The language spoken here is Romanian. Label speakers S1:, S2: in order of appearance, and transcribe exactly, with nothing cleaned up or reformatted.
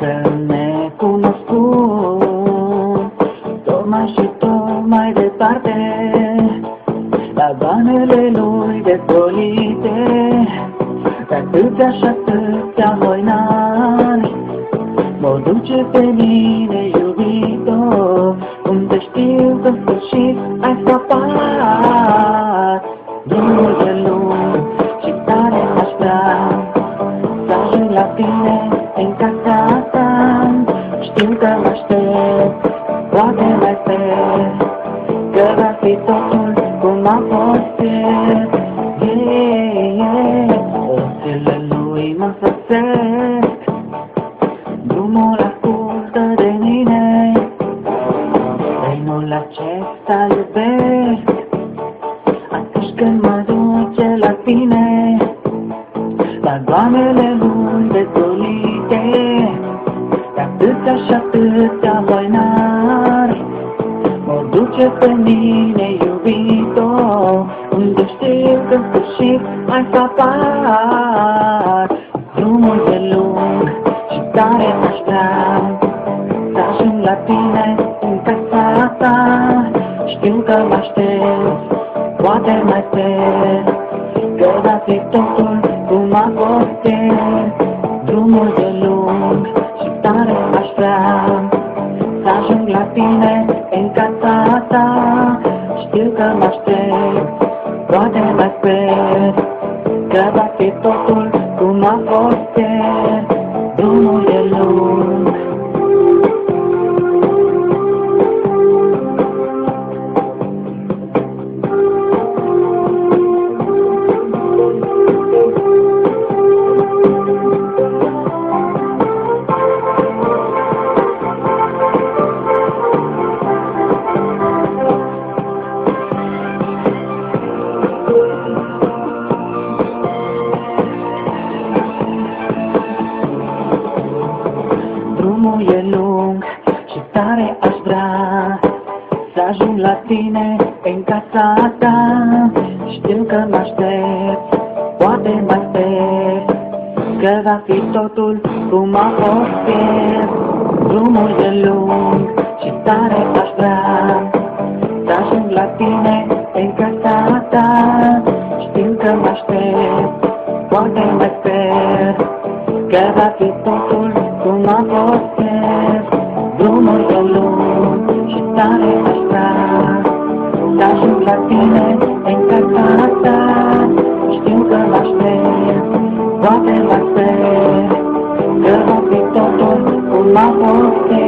S1: că necunoscut, tot mai și tot mai departe, la banele lui dezvolite, de atâția și atâția hoinari, mă duce pe mine, iubito, unde știu că în sfârșit ai scăpat. Drumul de lung și tare aș vrea să ajung la tine în casa ta. Știu că mă aștept, poate mai sper, că va fi totul cum a fost ieri. Yeah, yeah. Roțile lui mă însoțesc, drumul ascultă de mine, trenul acesta iubesc, atunci când mă duce la tine, la doamnele lui dezvolite, de atâția și atâția hoinari, mă duce pe mine, iubito, unde știu că în sfârșit ai scăpat. Drumul de lung și tare aș vrea să ajung la tine în casa ta. Știu că mă aștept, poate mai sper, că va fi totul cum a fost ieri. Drumul de lung și tare aș vrea să ajung la tine în casa ta. Știu că mă aștept, poate mai sper, că va fi totul cum a fost ieri. Drumul e lung. Drumul e lung și tare aș vrea să ajung la tine în casa ta. Știu că mă aștept, poate mai sper, că va fi totul cum a fost ieri. Drumul e lung și tare aș vrea să ajung la tine în casa ta. Știu că mă aștept, poate mai sper, că va fi totul cum a fost ieri. Drumul e lung și tare aș vrea să ajung la tine în casa ta. Știu că mă aștept, poate mai sper, că va fi totul cum a fost ieri.